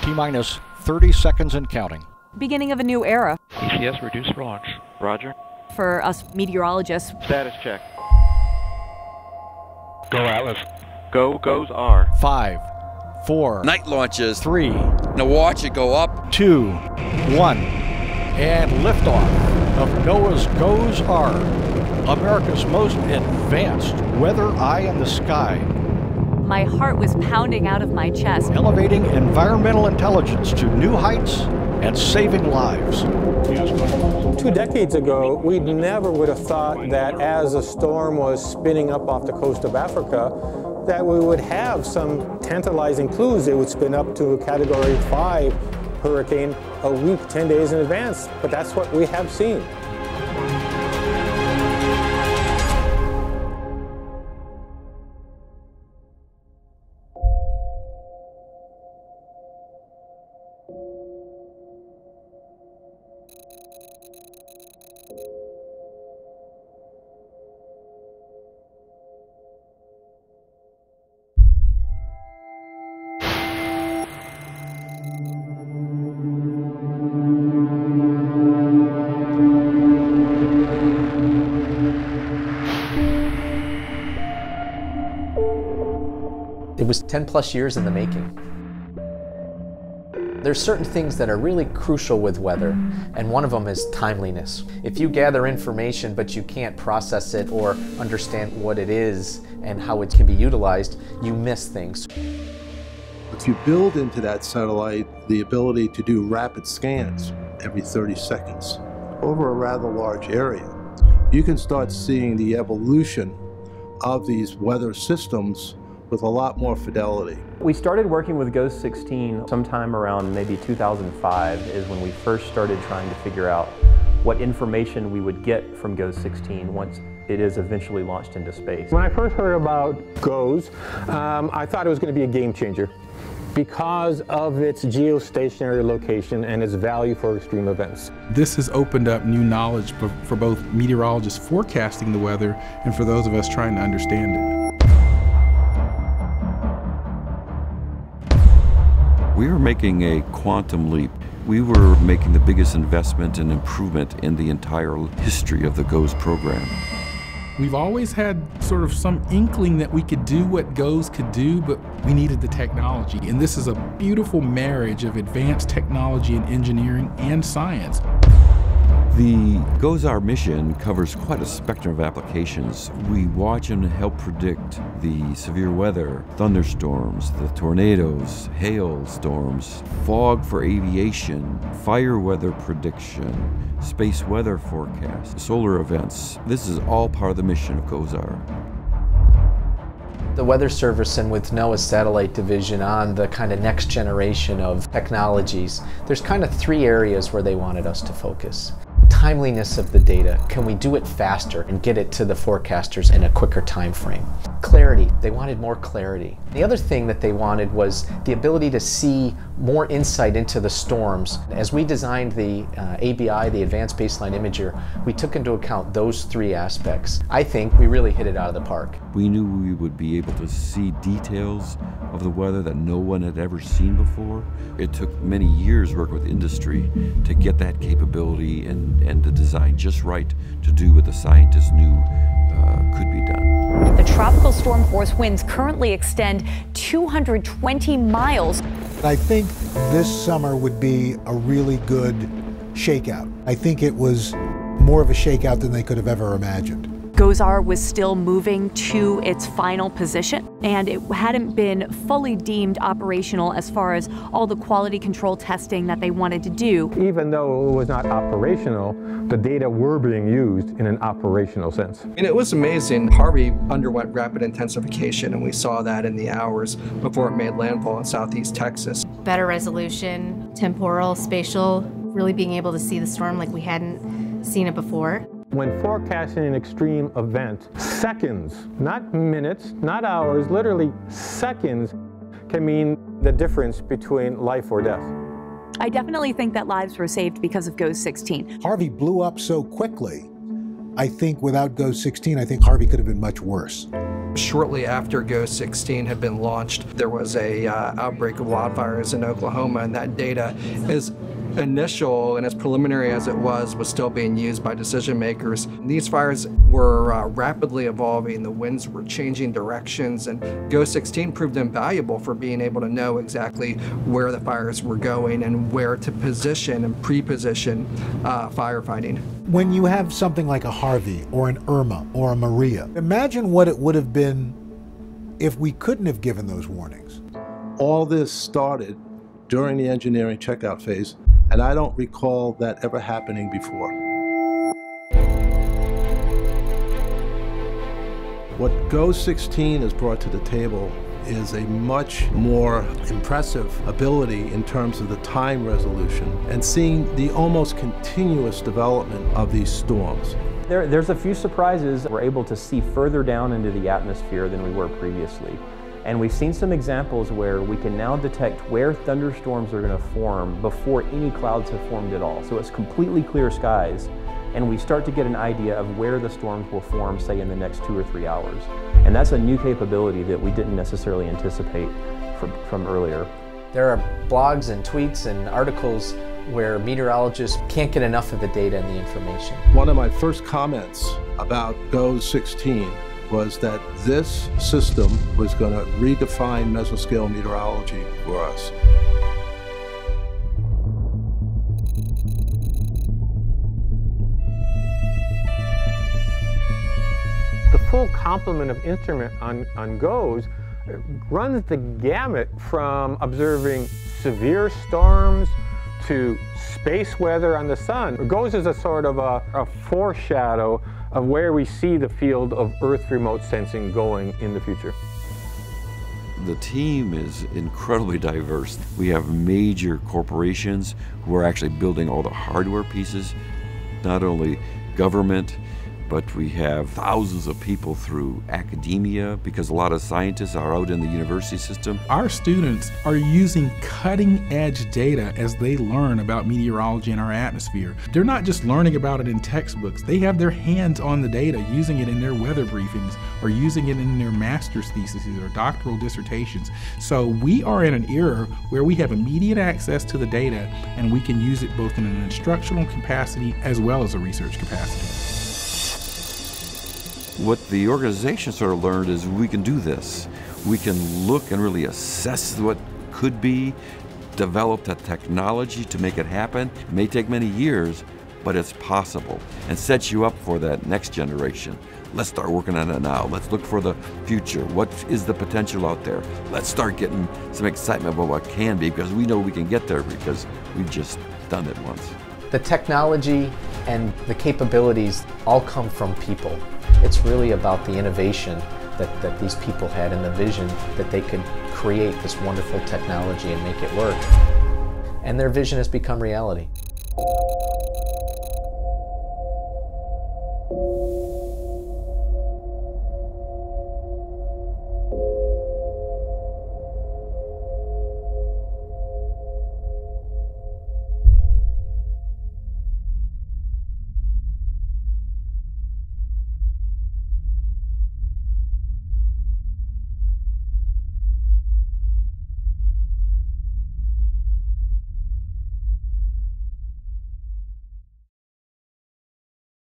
T-minus 30 seconds and counting. Beginning of a new era. ECS reduced for launch. Roger. For us meteorologists. Status check. Go Atlas. Go, goes R. 5, 4, Night launches. 3, Now watch it go up. 2, 1, and liftoff of NOAA's GOES-R, America's most advanced weather eye in the sky. My heart was pounding out of my chest. Elevating environmental intelligence to new heights and saving lives. 2 decades ago, we never would have thought that as a storm was spinning up off the coast of Africa, that we would have some tantalizing clues. It would spin up to a Category 5 hurricane a week, 10 days in advance. But that's what we have seen. It was 10 plus years in the making. There's certain things that are really crucial with weather, and one of them is timeliness. If you gather information but you can't process it or understand what it is and how it can be utilized, you miss things. If you build into that satellite the ability to do rapid scans every 30 seconds over a rather large area, you can start seeing the evolution of these weather systems with a lot more fidelity. We started working with GOES-16 sometime around maybe 2005 is when we first started trying to figure out what information we would get from GOES-16 once it is eventually launched into space. When I first heard about GOES, I thought it was going to be a game changer because of its geostationary location and its value for extreme events. This has opened up new knowledge for both meteorologists forecasting the weather and for those of us trying to understand it. We were making a quantum leap. We were making the biggest investment and improvement in the entire history of the GOES program. We've always had sort of some inkling that we could do what GOES could do, but we needed the technology. And this is a beautiful marriage of advanced technology and engineering and science. The GOES-R mission covers quite a spectrum of applications. We watch and help predict the severe weather, thunderstorms, the tornadoes, hail storms, fog for aviation, fire weather prediction, space weather forecast, solar events. This is all part of the mission of GOES-R. The Weather Service and with NOAA's satellite division on the kind of next generation of technologies, there's kind of 3 areas where they wanted us to focus. Timeliness of the data. Can we do it faster and get it to the forecasters in a quicker time frame? Clarity. They wanted more clarity. The other thing that they wanted was the ability to see more insight into the storms. As we designed the ABI, the Advanced Baseline Imager, we took into account those 3 aspects. I think we really hit it out of the park. We knew we would be able to see details of the weather that no one had ever seen before. It took many years working with industry to get that capability and the design just right to do what the scientists knew could be done. The tropical storm force winds currently extend 220 miles. I think this summer would be a really good shakeout. I think it was more of a shakeout than they could have ever imagined. GOES-R was still moving to its final position, and it hadn't been fully deemed operational as far as all the quality control testing that they wanted to do. Even though it was not operational, the data were being used in an operational sense. And it was amazing. Harvey underwent rapid intensification, and we saw that in the hours before it made landfall in southeast Texas. Better resolution, temporal, spatial, really being able to see the storm like we hadn't seen it before. When forecasting an extreme event, seconds, not minutes, not hours, literally seconds can mean the difference between life or death. I definitely think that lives were saved because of GOES-16. Harvey blew up so quickly. I think without GOES-16, I think Harvey could have been much worse. Shortly after GOES 16 had been launched, there was a outbreak of wildfires in Oklahoma, and that data is initial and as preliminary as it was still being used by decision makers. These fires were rapidly evolving, the winds were changing directions, and GOES 16 proved invaluable for being able to know exactly where the fires were going and where to position and pre-position firefighting. When you have something like a Harvey or an Irma or a Maria, imagine what it would have been if we couldn't have given those warnings. All this started during the engineering checkout phase, and I don't recall that ever happening before. What GOES 16 has brought to the table is a much more impressive ability in terms of the time resolution and seeing the almost continuous development of these storms. There's a few surprises. We're able to see further down into the atmosphere than we were previously. And we've seen some examples where we can now detect where thunderstorms are going to form before any clouds have formed at all. So it's completely clear skies, and we start to get an idea of where the storms will form, say, in the next 2 or 3 hours. And that's a new capability that we didn't necessarily anticipate from earlier. There are blogs and tweets and articles where meteorologists can't get enough of the data and the information. One of my first comments about GOES 16 was that this system was going to redefine mesoscale meteorology for us. The full complement of instrument on GOES runs the gamut from observing severe storms to space weather on the sun. GOES is a sort of a foreshadow of where we see the field of Earth remote sensing going in the future. The team is incredibly diverse. We have major corporations who are actually building all the hardware pieces, not only government, but we have thousands of people through academia because a lot of scientists are out in the university system. Our students are using cutting-edge data as they learn about meteorology in our atmosphere. They're not just learning about it in textbooks. They have their hands on the data, using it in their weather briefings or using it in their master's theses or doctoral dissertations. So we are in an era where we have immediate access to the data, and we can use it both in an instructional capacity as well as a research capacity. What the organization sort of learned is we can do this. We can look and really assess what could be, develop the technology to make it happen. It may take many years, but it's possible and sets you up for that next generation. Let's start working on it now. Let's look for the future. What is the potential out there? Let's start getting some excitement about what can be, because we know we can get there because we've just done it once. The technology and the capabilities all come from people. It's really about the innovation that these people had and the vision that they could create this wonderful technology and make it work. And their vision has become reality.